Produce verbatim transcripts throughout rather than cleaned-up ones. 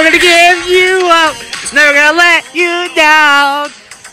gonna give you up. Never gonna let you down.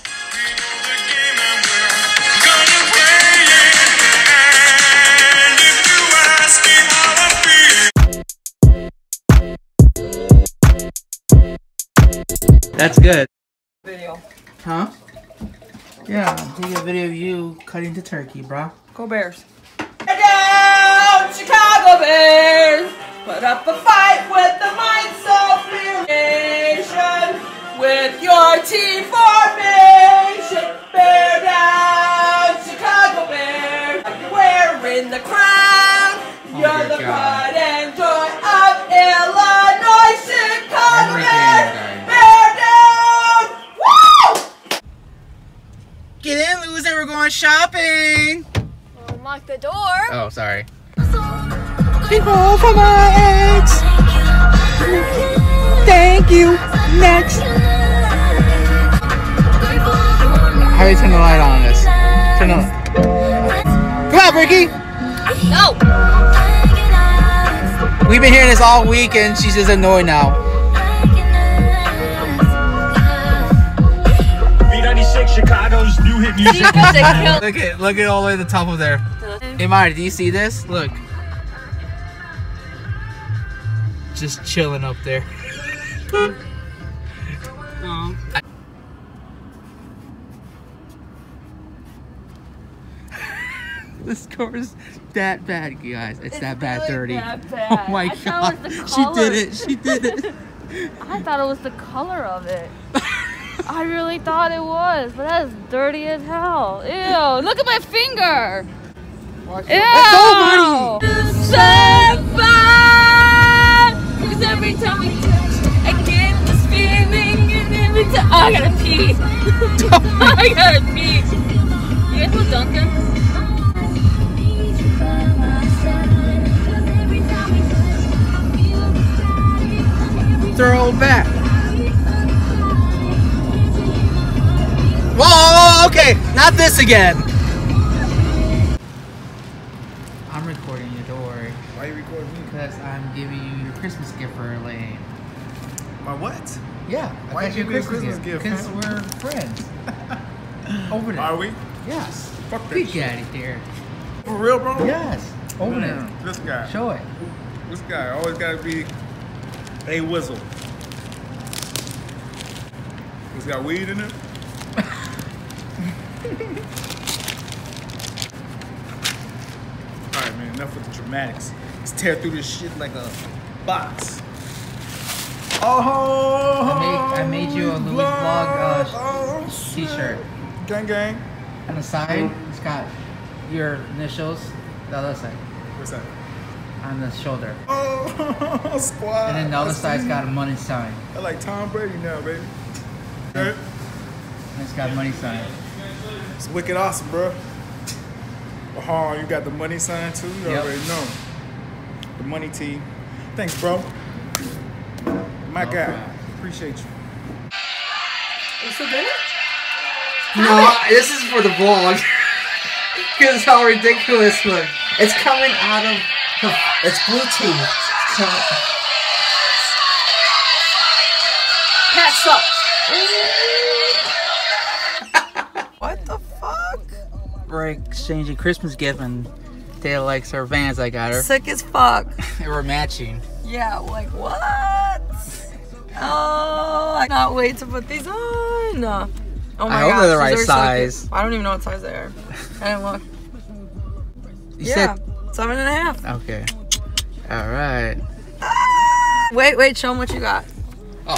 That's good. Video. Huh? Yeah, take a video of you cutting the turkey, bro. Go Bears. Down, Chicago Bears! Put up a fight with the minds of creation. With your team formation. Bear down, Chicago Bears! You're wearing the crown. Oh You're the God. pride and joy of Illinois, Chicago Bears! Game, Bear down! Woo! Get in, loser. We're going shopping. Lock the door. Oh, sorry. People for my ex. Thank you. Next. How do you turn the light on this? Turn the light. Come on, Ricky. No. We've been hearing this all week and she's just annoyed now. B ninety-six, Chicago's new hit music. Look at, look at all the way to the top of there. Hey, Mari, do you see this? Look. Just chilling up there. Oh. The score is that bad, guys. It's, It's that bad, really dirty. that bad. Oh my I thought god. it was the She color. did it. She did it. I thought it was the color of it. I really thought it was, but that's dirty as hell. Ew, look at my finger. Watch Ew. Let's go, buddy. Because every time we touch, I get this feeling, and every time oh, I gotta pee. I gotta pee. You guys want Dunkin'? Throw back. Whoa, okay, not this again. I'm recording you, don't worry. Why are you recording me? Because I'm giving you your Christmas gift for Elaine. My what? Yeah, I Why got you you a give me a Christmas, Christmas gift, Because man? we're friends. Open it. Are we? Yes. Fuck that Big shit. Daddy here. For real, bro? Yes. Open Man, it. This guy. Show it. This guy always gotta be a whistle. It's got weed in it? Alright, man, enough with the dramatics. Let's tear through this shit like a box. Oh! I made, I made you a Louis Vlog uh, oh, t-shirt. Gang, gang. On the side, it's got your initials. The other side. What's that? On the shoulder. Oh, squad. And then the other I side's see. got a money sign. I like Tom Brady now, baby. Okay. And it's got money sign. It's wicked awesome, bro. Oh, you got the money sign too? You Yep. already know. The money team. Thanks, bro. My No guy. problem. Appreciate you. You still doing it? No, this is for the vlog. Because how ridiculous look. It's coming out of the, it's Bluetooth. It's coming, Pat sucks. What the fuck? we're exchanging Christmas gift and Taylor likes her Vans I got her. Sick as fuck. And we're matching. Yeah, like what? Oh, I cannot wait to put these on. Oh my I hope gosh, they're the these right are so size. cute. I don't even know what size they are. I didn't look. You Yeah, said seven and a half. okay. Alright. Wait, wait, show them what you got. Oh.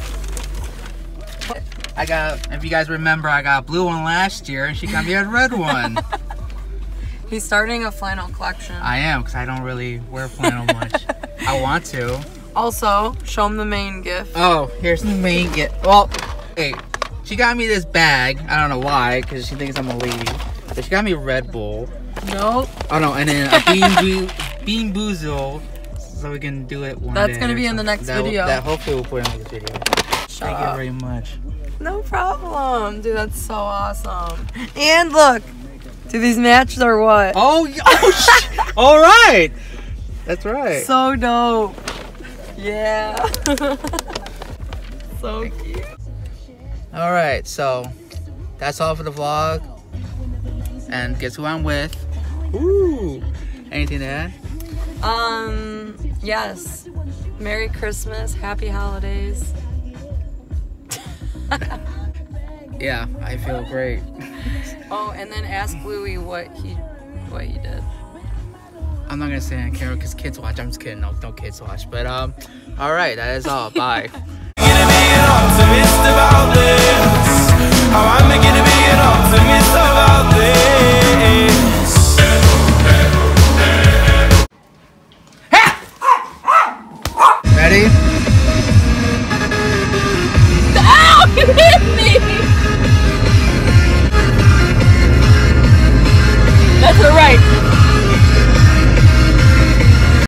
I got, if you guys remember, I got a blue one last year and she got me a red one. He's starting a flannel collection. I am, because I don't really wear flannel much. I want to. Also, show him the main gift. Oh, here's the main gift. Well, hey, she got me this bag. I don't know why, because she thinks I'm a lady. But she got me a Red Bull. Nope. Oh no, and then a Bean, Boo Bean Boozle, so we can do it one That's day gonna or be in the something. next that, video. That hopefully we'll put in this video. Shut Thank up. you very much. No problem. Dude, that's so awesome. And look, do these match or what? Oh, y- oh sh All right. That's right. So dope. Yeah. So cute. Alright, so that's all for the vlog. And guess who I'm with? Ooh. Anything to add? Um, yes. Merry Christmas, happy holidays. Yeah, I feel great. Oh, and then ask Louie what he what he did. I'm not gonna say on camera because kids watch. I'm just kidding. No, no kids watch. But um, all right, that is all. Bye. Ready?